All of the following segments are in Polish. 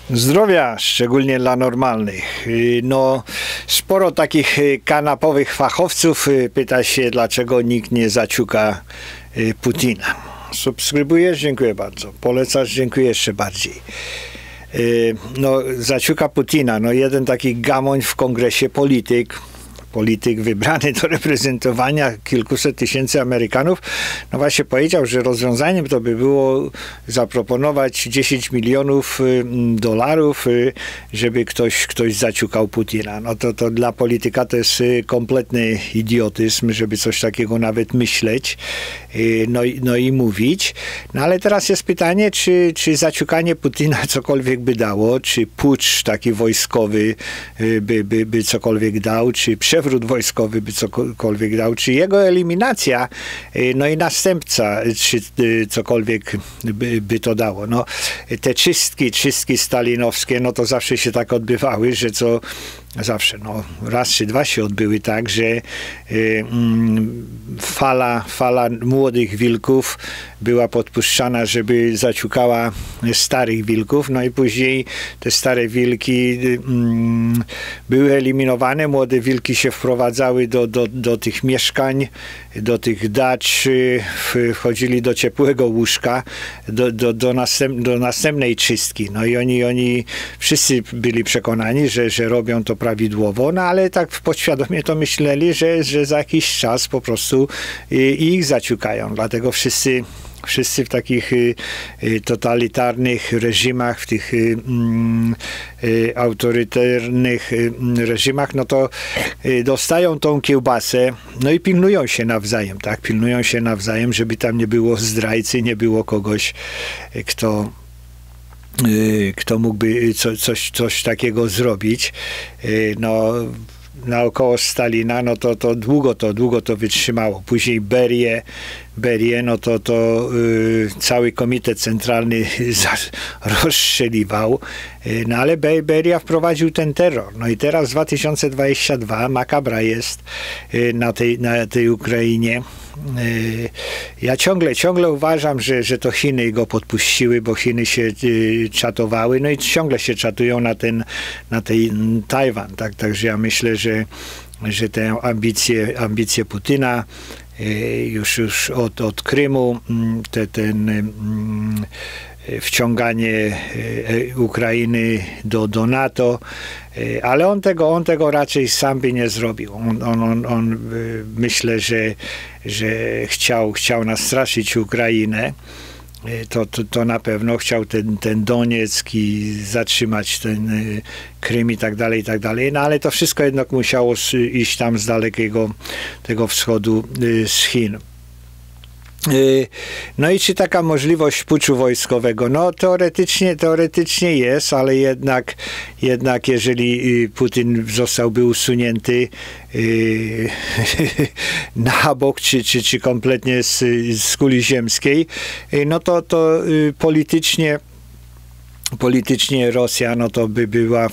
Zdrowia, szczególnie dla normalnych. No, sporo takich kanapowych fachowców pyta się, dlaczego nikt nie zaciuka Putina. Subskrybujesz? Dziękuję bardzo. Polecasz? Dziękuję jeszcze bardziej. No, zaciuka Putina. No, jeden taki gamoń w kongresie polityk wybrany do reprezentowania kilkuset tysięcy Amerykanów, no właśnie powiedział, że rozwiązaniem to by było zaproponować 10 milionów dolarów, żeby ktoś zaciukał Putina. No to dla polityka to jest kompletny idiotyzm, żeby coś takiego nawet myśleć, no i mówić. No ale teraz jest pytanie, czy zaciukanie Putina cokolwiek by dało, czy pucz taki wojskowy by cokolwiek dał, czy przewrót wojskowy by cokolwiek dał, czy jego eliminacja, no i następca, czy cokolwiek by to dało. No, te czystki stalinowskie, no to zawsze się tak odbywały, że zawsze, no raz czy dwa się odbyły tak, że fala młodych wilków była podpuszczana, żeby zaciukała starych wilków, no i później te stare wilki były eliminowane, młode wilki się wprowadzały do tych mieszkań, do tych dacz, wchodzili do ciepłego łóżka, do następnej czystki. No i oni wszyscy byli przekonani, że robią to prawidłowo, no ale tak podświadomie to myśleli, że za jakiś czas po prostu ich zaciukają. Dlatego wszyscy w takich totalitarnych reżimach, w tych autorytarnych reżimach, no to dostają tą kiełbasę, no i pilnują się nawzajem, tak? Pilnują się nawzajem, żeby tam nie było zdrajcy, nie było kogoś, kto mógłby coś takiego zrobić. No, naokoło Stalina, no to długo to wytrzymało. Później Berię, no to cały komitet centralny rozstrzeliwał, no ale Beria wprowadził ten terror. No i teraz 2022 makabra jest na tej Ukrainie. Ja ciągle uważam, że to Chiny go podpuściły, bo Chiny się czatowały, no i ciągle się czatują na tej Tajwan, tak? Także ja myślę, że te ambicje Putina już od Krymu, wciąganie Ukrainy do NATO, ale on tego raczej sam by nie zrobił. On myślę, że chciał nastraszyć Ukrainę. To na pewno chciał ten Donieck i zatrzymać ten Krym i tak dalej, no ale to wszystko jednak musiało iść tam z dalekiego tego wschodu, z Chin. No i czy taka możliwość puczu wojskowego? No teoretycznie jest, ale jednak jeżeli Putin zostałby usunięty na bok, czy kompletnie z kuli ziemskiej, no to politycznie Rosja, no to by była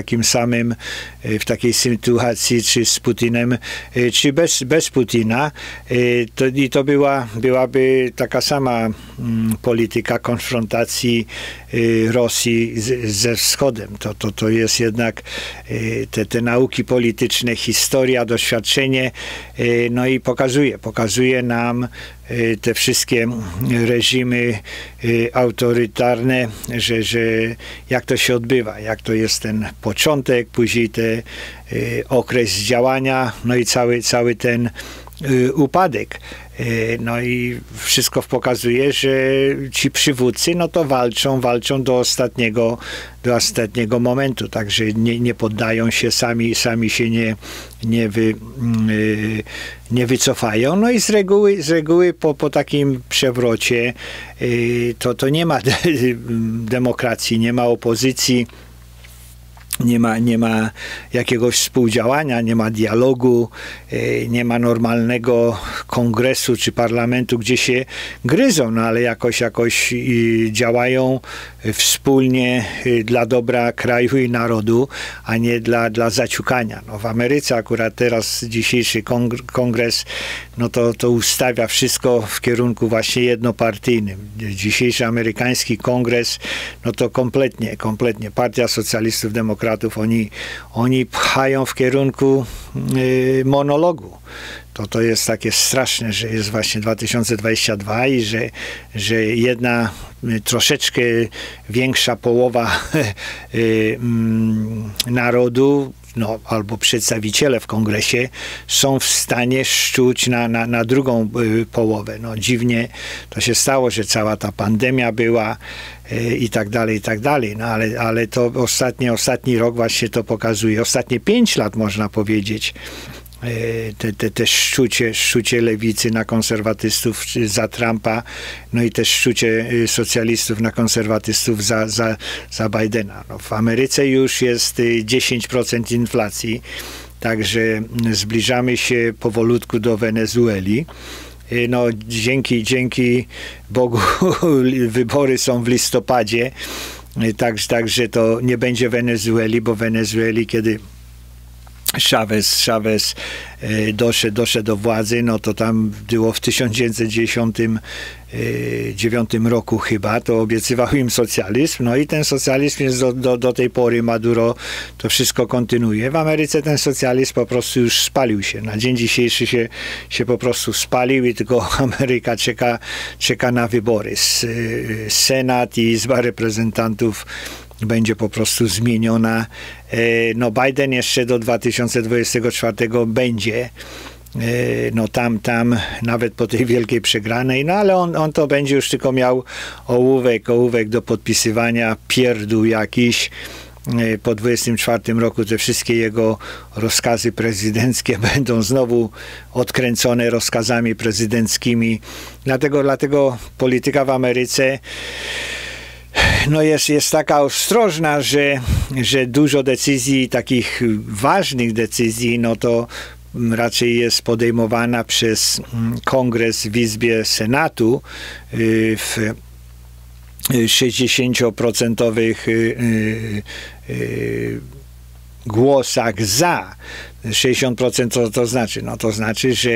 w takiej sytuacji, czy z Putinem, czy bez Putina, i to byłaby taka sama polityka konfrontacji Rosji ze Wschodem. To jest jednak te nauki polityczne, historia, doświadczenie, no i pokazuje nam te wszystkie reżimy autorytarne, że jak to się odbywa, jak to jest ten początek, później okres działania, no i cały ten upadek. No i wszystko pokazuje, że ci przywódcy, no to walczą do ostatniego momentu, także nie poddają się, sami się nie wycofają. No i z reguły po takim przewrocie to nie ma demokracji, nie ma opozycji. Nie ma jakiegoś współdziałania, nie ma dialogu, nie ma normalnego kongresu czy parlamentu, gdzie się gryzą, no ale jakoś działają wspólnie dla dobra kraju i narodu, a nie dla zaciukania. No w Ameryce akurat teraz dzisiejszy kongres, no to ustawia wszystko w kierunku właśnie jednopartyjnym. Dzisiejszy amerykański kongres, no to kompletnie Partia Socjalistów, Demokratów, oni pchają w kierunku monologu. To jest takie straszne, że jest właśnie 2022 i że jedna troszeczkę większa połowa narodu, no, albo przedstawiciele w kongresie są w stanie szczuć na drugą połowę. No, dziwnie to się stało, że cała ta pandemia była i tak dalej, no, ale to ostatni rok właśnie to pokazuje. Ostatnie 5 lat można powiedzieć, te szczucie lewicy na konserwatystów za Trumpa, no i też szczucie socjalistów na konserwatystów za Bidena. No, w Ameryce już jest 10% inflacji, także zbliżamy się powolutku do Wenezueli. No, dzięki Bogu wybory są w listopadzie, także to nie będzie Wenezueli, bo Wenezueli, kiedy Chavez doszedł do władzy, no to tam było w 1909 roku chyba, to obiecywał im socjalizm, no i ten socjalizm jest do tej pory, Maduro to wszystko kontynuuje. W Ameryce ten socjalizm po prostu już spalił się. Na dzień dzisiejszy się po prostu spalił i tylko Ameryka czeka na wybory. Senat i Izba Reprezentantów będzie po prostu zmieniona. No Biden jeszcze do 2024 będzie. No tam nawet po tej wielkiej przegranej, no ale on to będzie już tylko miał ołówek do podpisywania, pierdół jakiś. Po 24 roku te wszystkie jego rozkazy prezydenckie będą znowu odkręcone rozkazami prezydenckimi. Dlatego polityka w Ameryce no jest taka ostrożna, że dużo decyzji, takich ważnych decyzji, no to raczej jest podejmowana przez Kongres w Izbie Senatu w 60% głosach za. 60% to znaczy? No to znaczy, że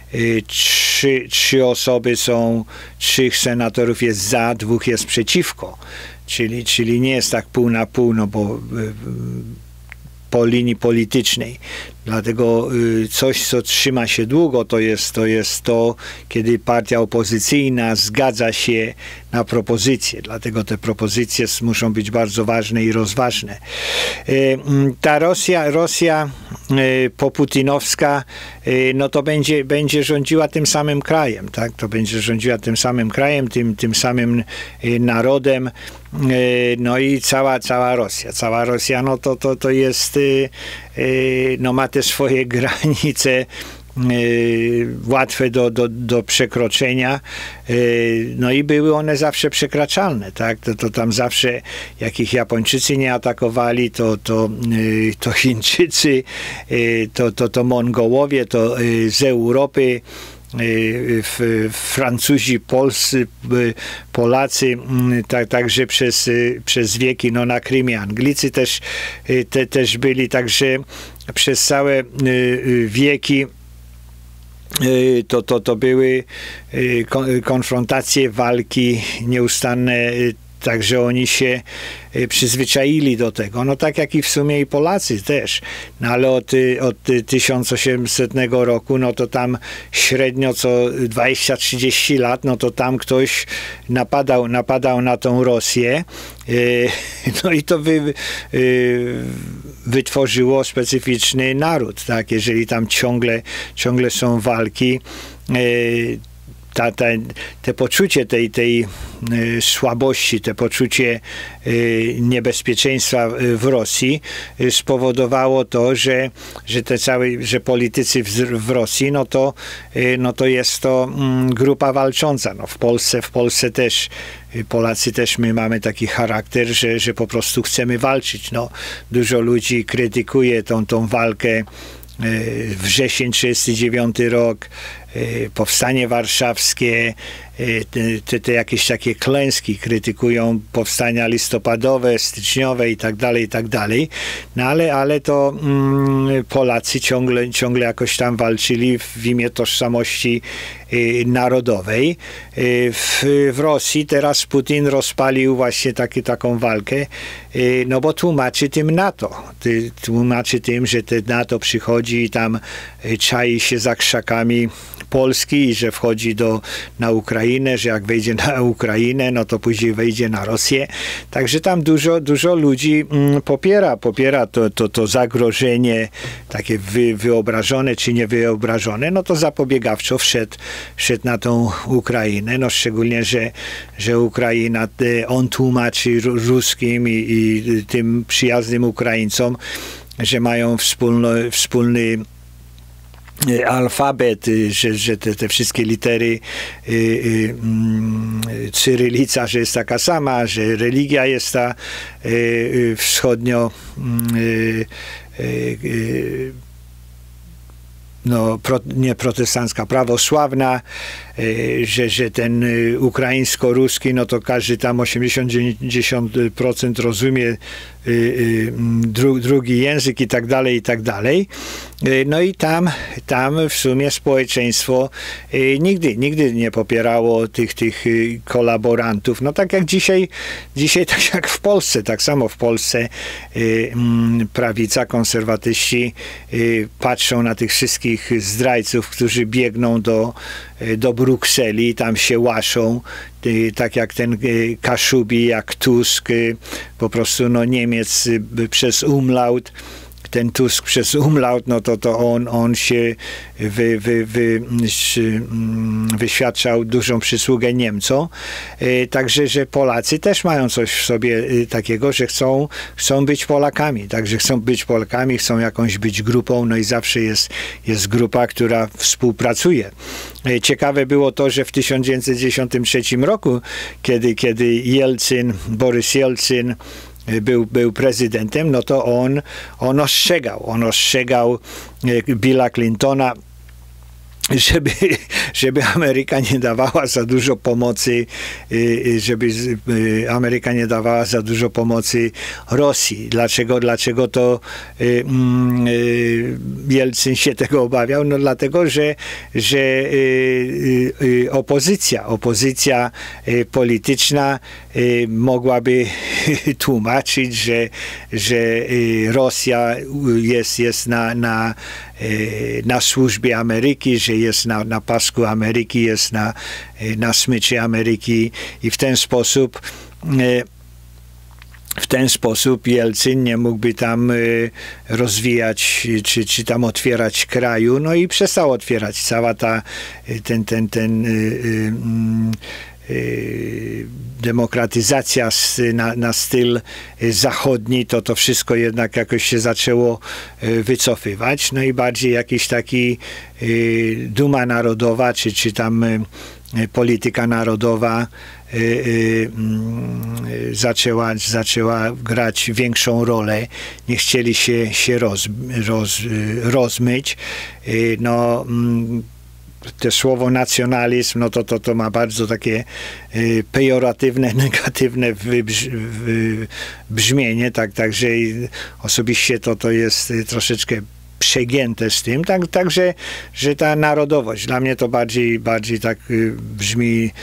trzy osoby są, 3 senatorów jest za, 2 jest przeciwko. Czyli nie jest tak pół na pół, no bo po linii politycznej. Dlatego coś, co trzyma się długo, to jest to, kiedy partia opozycyjna zgadza się na propozycje. Dlatego te propozycje muszą być bardzo ważne i rozważne. Ta Rosja poputinowska, no to będzie rządziła tym samym krajem, tak? To będzie rządziła tym samym krajem, tym samym narodem, no i cała Rosja. Cała Rosja, no to jest, no ma te swoje granice łatwe do przekroczenia, no i były one zawsze przekraczalne, tak? To tam zawsze, jak ich Japończycy nie atakowali, to Chińczycy, to Mongołowie, to z Europy, Francuzi, Polscy, Polacy, także przez wieki, no na Krymie Anglicy też byli, także przez całe wieki to były konfrontacje, walki nieustanne, także oni się przyzwyczaili do tego. No tak jak i w sumie i Polacy też. No ale od 1800 roku, no to tam średnio co 20-30 lat, no to tam ktoś napadał na tą Rosję. No i to wytworzyło specyficzny naród, tak? Jeżeli tam ciągle są walki, te poczucie tej słabości, te poczucie niebezpieczeństwa w Rosji spowodowało to, że politycy w Rosji, no to jest to grupa walcząca. No w Polsce też, Polacy też my mamy taki charakter, że po prostu chcemy walczyć. No, dużo ludzi krytykuje tą walkę. Wrzesień 1939 rok, powstanie warszawskie, te jakieś takie klęski krytykują powstania listopadowe, styczniowe i tak dalej. No ale to Polacy ciągle jakoś tam walczyli w imię tożsamości narodowej. W Rosji teraz Putin rozpalił właśnie taką walkę, no bo tłumaczy tym NATO. Tłumaczy tym, że te NATO przychodzi i tam czai się za krzakami Polski i że wchodzi na Ukrainę, że jak wejdzie na Ukrainę, no to później wejdzie na Rosję. Także tam dużo ludzi popiera to zagrożenie takie wyobrażone czy niewyobrażone, no to zapobiegawczo wszedł na tą Ukrainę, no szczególnie, że Ukraina, on tłumaczy ruskim i tym przyjaznym Ukraińcom, że mają wspólny alfabet, że te wszystkie litery cyrylica, że jest taka sama, że religia jest ta wschodnio nie protestancka, prawosławna, że ten ukraińsko-ruski, no to każdy tam 80-90% rozumie drugi język i tak dalej. No i tam w sumie społeczeństwo nigdy nie popierało tych kolaborantów. No tak jak dzisiaj tak jak w Polsce, tak samo w Polsce prawica, konserwatyści patrzą na tych wszystkich zdrajców, którzy biegną do Brukseli i tam się łaszą, tak jak ten Kaszubi, jak Tusk, po prostu Niemiec przez umlaut, ten Tusk przez umlaut, no to on się wyświadczał dużą przysługę Niemcom. Także, że Polacy też mają coś w sobie takiego, że chcą być Polakami. Także chcą być Polakami, chcą jakąś być grupą, no i zawsze jest grupa, która współpracuje. Ciekawe było to, że w 1993 roku, kiedy Borys Jelcyn był prezydentem, no to on ostrzegał Billa Clintona, żeby Ameryka nie dawała za dużo pomocy, Ameryka nie dawała za dużo pomocy Rosji. Dlaczego to Jelcyn się tego obawiał? No dlatego, że opozycja polityczna mogłaby tłumaczyć, że Rosja jest na służbie Ameryki, że jest na pasku Ameryki, jest na smyczy Ameryki i w ten sposób Jelcyn nie mógłby tam rozwijać, czy tam otwierać kraju, no i przestał otwierać. Cała demokratyzacja na styl zachodni, to wszystko jednak jakoś się zaczęło wycofywać. No i bardziej jakiś taki duma narodowa, czy tam polityka narodowa zaczęła grać większą rolę. Nie chcieli się rozmyć. No, to słowo nacjonalizm, no to ma bardzo takie pejoratywne, negatywne brzmienie, także osobiście to jest troszeczkę przegięte z tym, także, że ta narodowość, dla mnie to bardziej tak brzmi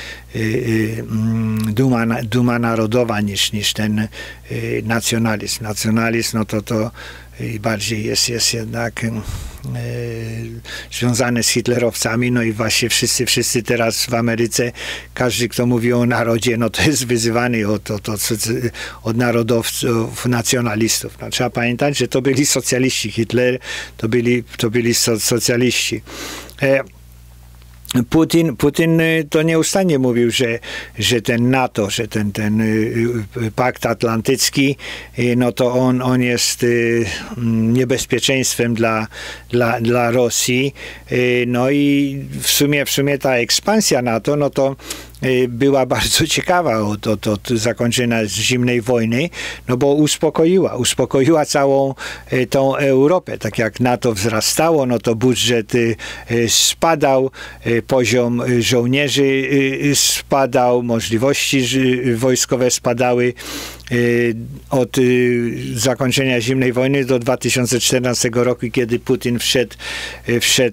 duma narodowa niż ten nacjonalizm. Nacjonalizm, no to bardziej jest jednak związane z hitlerowcami, no i właśnie wszyscy teraz w Ameryce, każdy, kto mówi o narodzie, no to jest wyzywany od narodowców, nacjonalistów. No, trzeba pamiętać, że to byli socjaliści. Hitler to byli socjaliści. Putin to nieustannie mówił, że ten NATO, że ten pakt atlantycki, no to on jest niebezpieczeństwem dla Rosji. No i w sumie ta ekspansja NATO, no to była bardzo ciekawa od zakończenia zimnej wojny, no bo uspokoiła całą tą Europę. Tak jak NATO wzrastało, no to budżet spadał, poziom żołnierzy spadał, możliwości wojskowe spadały. Od zakończenia zimnej wojny do 2014 roku, kiedy Putin wszedł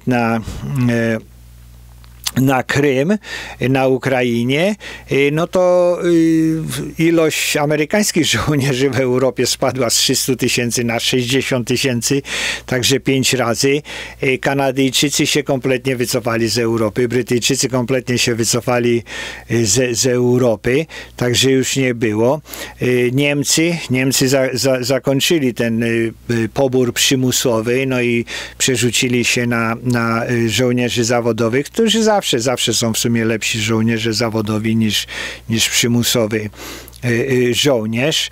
na Krym, na Ukrainie, no to ilość amerykańskich żołnierzy w Europie spadła z 300 000 na 60 000, także 5 razy. Kanadyjczycy się kompletnie wycofali z Europy, Brytyjczycy kompletnie się wycofali z Europy, także już nie było. Niemcy zakończyli ten pobór przymusowy, no i przerzucili się na żołnierzy zawodowych, którzy zawsze są w sumie lepsi żołnierze zawodowi niż przymusowy żołnierz.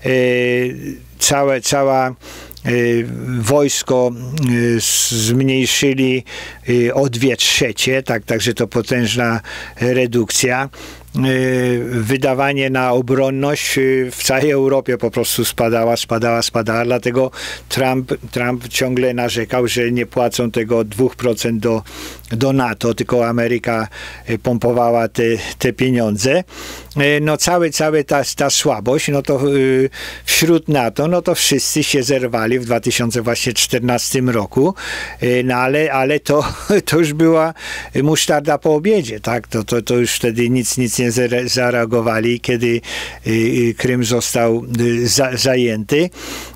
Cała wojsko zmniejszyli o 2/3, także to potężna redukcja. Wydawanie na obronność w całej Europie po prostu spadała, dlatego Trump ciągle narzekał, że nie płacą tego 2% do NATO, tylko Ameryka pompowała te pieniądze. No cała ta słabość, no to wśród NATO, no to wszyscy się zerwali w 2014 roku, no ale to już była musztarda po obiedzie, tak? To już wtedy nic nie zareagowali, kiedy Krym został zajęty.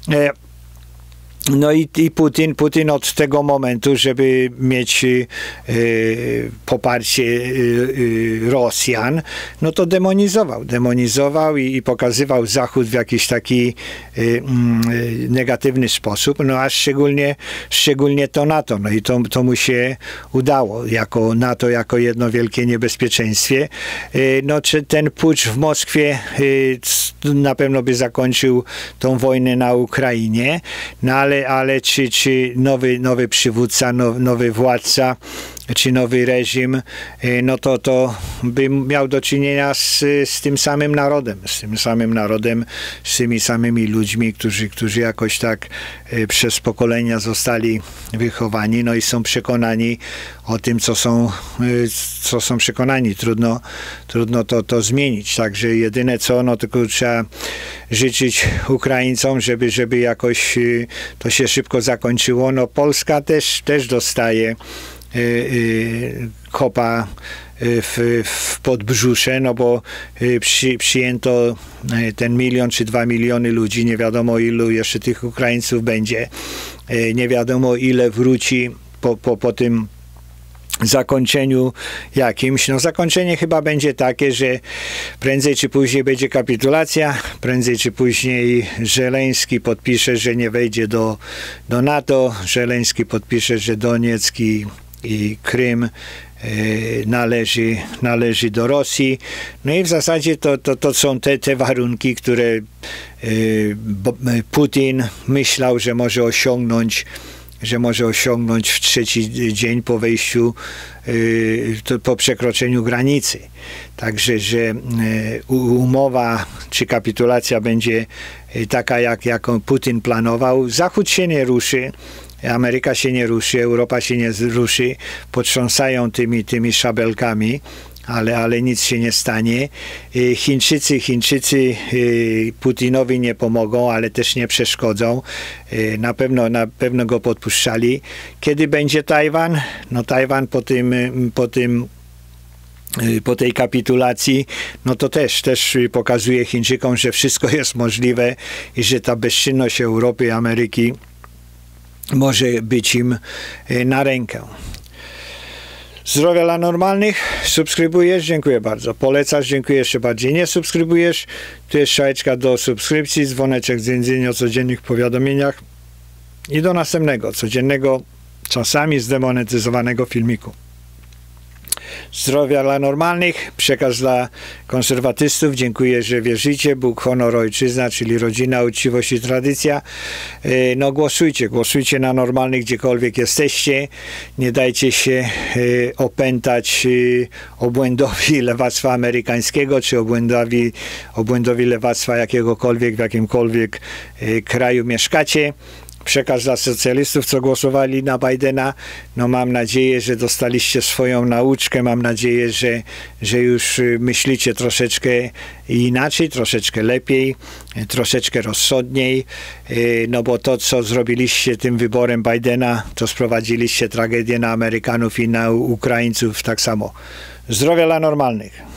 No i Putin od tego momentu, żeby mieć poparcie Rosjan, no to demonizował i pokazywał Zachód w jakiś taki negatywny sposób, no a szczególnie to NATO. No i to mu się udało, jako NATO, jako jedno wielkie niebezpieczeństwie. No czy ten pucz w Moskwie na pewno by zakończył tą wojnę na Ukrainie, no ale czy nowy przywódca, nowy władca, czy nowy reżim, no to by miał do czynienia z tym samym narodem, z tymi samymi ludźmi, którzy jakoś tak przez pokolenia zostali wychowani, no i są przekonani o tym, co są przekonani. Trudno to zmienić. Także jedyne co, no tylko trzeba życzyć Ukraińcom, żeby jakoś to się szybko zakończyło. No Polska też dostaje kopa w podbrzusze, no bo przyjęto 1 milion czy 2 miliony ludzi, nie wiadomo ilu jeszcze tych Ukraińców będzie, nie wiadomo ile wróci po tym zakończeniu jakimś. No zakończenie chyba będzie takie, że prędzej czy później będzie kapitulacja, prędzej czy później Żeleński podpisze, że nie wejdzie do NATO, Żeleński podpisze, że Donieck i Krym należy do Rosji. No i w zasadzie to są te warunki, które Putin myślał, że może osiągnąć w trzeci dzień po wejściu, po przekroczeniu granicy. Także, że umowa czy kapitulacja będzie taka, jaką Putin planował. Zachód się nie ruszy, Ameryka się nie ruszy, Europa się nie ruszy, potrząsają tymi szabelkami, ale nic się nie stanie. Chińczycy Putinowi nie pomogą, ale też nie przeszkodzą. Na pewno go podpuszczali. Kiedy będzie Tajwan? No Tajwan po tej kapitulacji, no to też pokazuje Chińczykom, że wszystko jest możliwe i że ta bezczynność Europy i Ameryki może być im na rękę. Zdrowia dla normalnych. Subskrybujesz? Dziękuję bardzo. Polecasz? Dziękuję jeszcze bardziej. Nie subskrybujesz? Tu jest strzałeczka do subskrypcji, dzwoneczek z językiem o codziennych powiadomieniach i do następnego, codziennego, czasami zdemonetyzowanego filmiku. Zdrowia dla normalnych, przekaz dla konserwatystów. Dziękuję, że wierzycie. Bóg, honor, ojczyzna, czyli rodzina, uczciwość i tradycja. No głosujcie na normalnych, gdziekolwiek jesteście. Nie dajcie się opętać obłędowi lewactwa amerykańskiego, czy obłędowi lewactwa jakiegokolwiek, w jakimkolwiek kraju mieszkacie. Przekaz dla socjalistów, co głosowali na Bidena. No mam nadzieję, że dostaliście swoją nauczkę. Mam nadzieję, że już myślicie troszeczkę inaczej, troszeczkę lepiej, troszeczkę rozsądniej. No bo to, co zrobiliście tym wyborem Bidena, to sprowadziliście tragedię na Amerykanów i na Ukraińców tak samo. Zdrowia dla normalnych.